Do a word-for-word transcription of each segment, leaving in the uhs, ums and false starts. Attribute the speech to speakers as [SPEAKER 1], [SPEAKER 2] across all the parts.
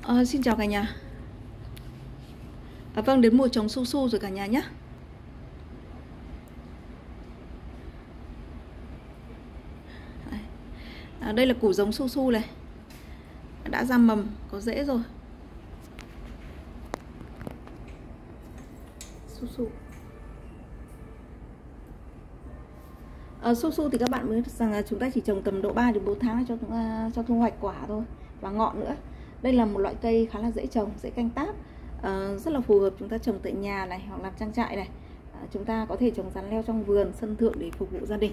[SPEAKER 1] Ờ, xin chào cả nhà. À, vâng, đến mùa trồng su su rồi cả nhà nhé. À, đây là củ giống su su này, đã ra mầm, có rễ rồi. Su su. À, su su thì các bạn biết rằng là chúng ta chỉ trồng tầm độ ba đến bốn tháng cho cho thu hoạch quả thôi và ngọn nữa. Đây là một loại cây khá là dễ trồng, dễ canh tác, à, rất là phù hợp chúng ta trồng tại nhà này hoặc làm trang trại này. À, chúng ta có thể trồng rắn leo trong vườn, sân thượng để phục vụ gia đình.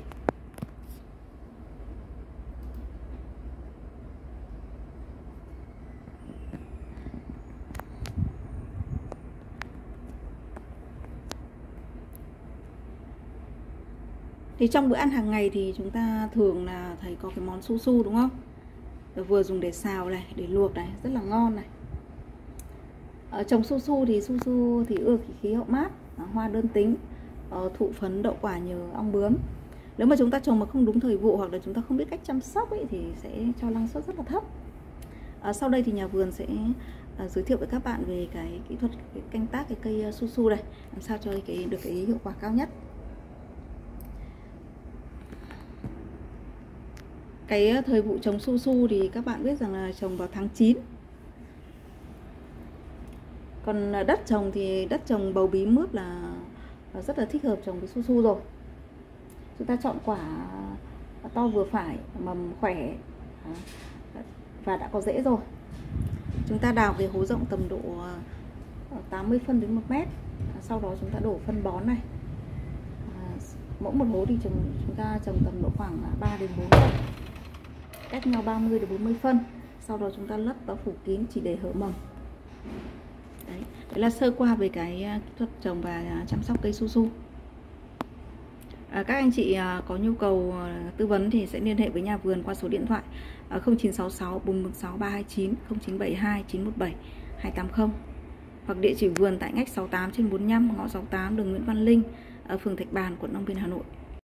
[SPEAKER 1] Thì trong bữa ăn hàng ngày thì chúng ta thường là thấy có cái món su su đúng không? Vừa dùng để xào này, để luộc này, rất là ngon này. Ở trồng su su thì su su thì ưa khí hậu mát, hoa đơn tính, thụ phấn đậu quả nhờ ong bướm. Nếu mà chúng ta trồng mà không đúng thời vụ hoặc là chúng ta không biết cách chăm sóc ấy, thì sẽ cho năng suất rất là thấp. À, sau đây thì nhà vườn sẽ à, giới thiệu với các bạn về cái kỹ thuật cái canh tác cái cây su su này, làm sao cho cái được cái hiệu quả cao nhất. Cái thời vụ trồng su su thì các bạn biết rằng là trồng vào tháng chín. Còn đất trồng thì đất trồng bầu bí mướp là rất là thích hợp trồng với su su rồi. Chúng ta chọn quả to vừa phải, mầm khỏe và đã có rễ rồi. Chúng ta đào cái hố rộng tầm độ tám mươi phân đến một mét. Sau đó chúng ta đổ phân bón này. Mỗi một hố thì trồng chúng ta trồng tầm độ khoảng ba đến bốn phân, cách nhau ba mươi đến bốn mươi phân. Sau đó chúng ta lấp và phủ kín chỉ để hở mầm. Đấy, đấy là sơ qua về cái kỹ thuật trồng và chăm sóc cây su su. À, các anh chị có nhu cầu tư vấn thì sẽ liên hệ với nhà vườn qua số điện thoại không chín sáu sáu bốn một sáu ba hai chín, không chín bảy hai chín một bảy hai tám không, hoặc địa chỉ vườn tại ngách sáu mươi tám trên bốn mươi lăm, ngõ sáu mươi tám, đường Nguyễn Văn Linh, ở phường Thạch Bàn, quận Long Biên, Hà Nội.